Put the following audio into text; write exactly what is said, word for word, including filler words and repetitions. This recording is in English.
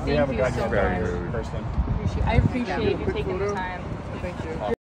We haven't gotten so yet, Kirsten. I appreciate you taking the time. Thank you.